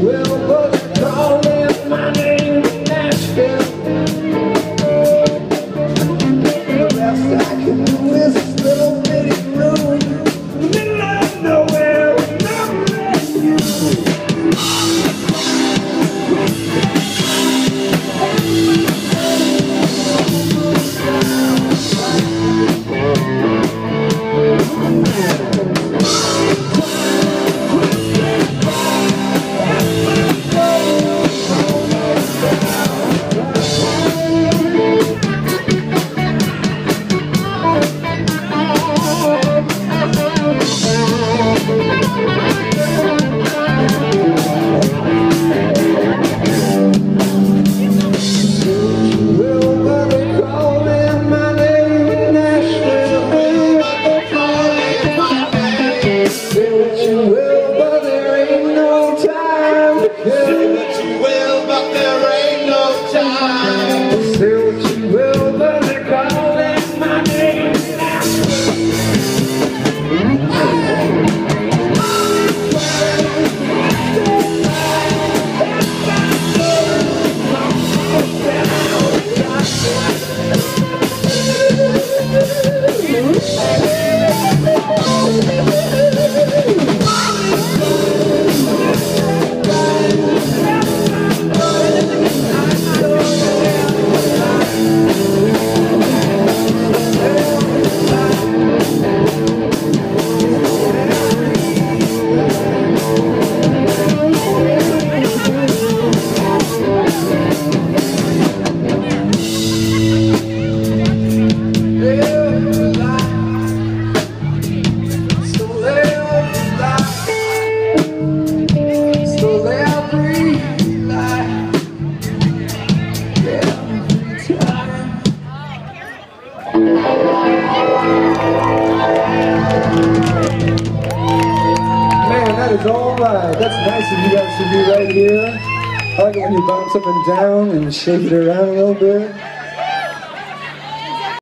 will, but they're calling my name in Nashville. The best I can do is this little bitty room in the middle of nowhere with nothing to do. Man, that is all right. That's nice of you guys to be right here. I like it when you bounce up and down and shake it around a little bit.